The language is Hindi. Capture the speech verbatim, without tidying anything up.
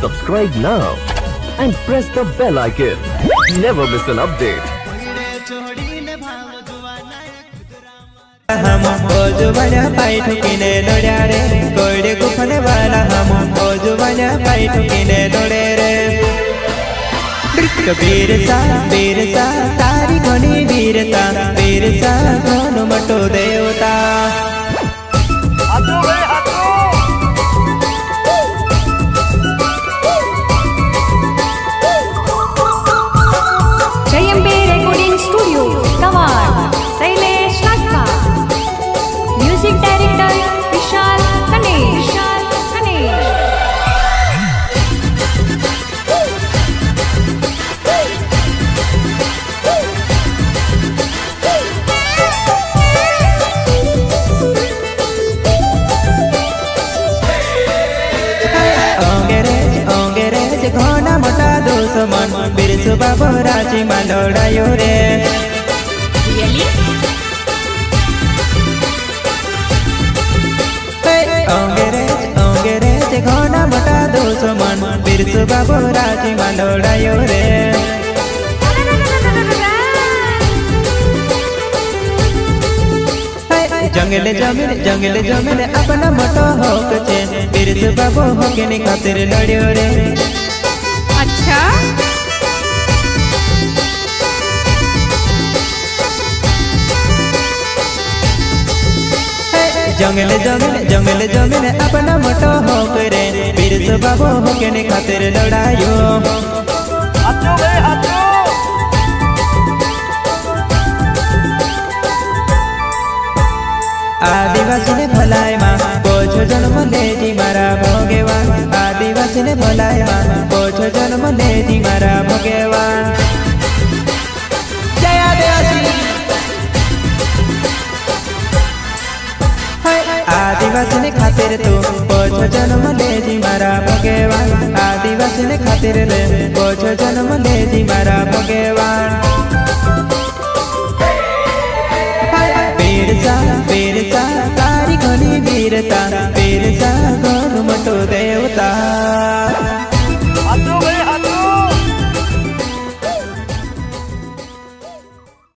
Subscribe now and press the bell icon. Never miss an update. हम ओजो बना पाई ठुकीने लोड्या रे कोड़े गुफने वाला हम ओजो बना पाई ठुकीने लोडे रे बीरसा बीरसा तारी घनी वीरता बीरसा घनो मटो देवता जयंबे रेकॉर्डिंग स्टूडियो कवाड़ शैलेश नागवा म्यूजिक डायरेक्टर विशाल गणेश विशाल गणेश घना मोटा दुश्मन बिरसु बाबू राजी मालोड़ायो रे अंग्रेज अंग्रेज घना मोटा दुश्मन बिरसु बाबू राजी मालोड़ायो रे जंगल जमीन जंगल जमीन अपना मोटो होक छे बिरसु बाबू होके नि खातिर लड़ियो रे अच्छा जंगल जमीन जंगल जमीन अपना मोटो होक रे बिरसु बाबू होके नि खातिर लड़ायो हाथो बे हाथो आदिवासी ने भलाई माँ पोछो जन्म ले जी मारा भगवान आदिवासी ने भलाई माँ पोछो जन्म ले जी मारा भगवान जय आदिवासी आदिवासी ने खातिर तू पोछो जन्म ले जी मारा भगवान आदिवासी ने खातिर ले पोछो जन्म ले जी मारा भगवान बीरसा बीरसा तारी घनी वीरता बीरसा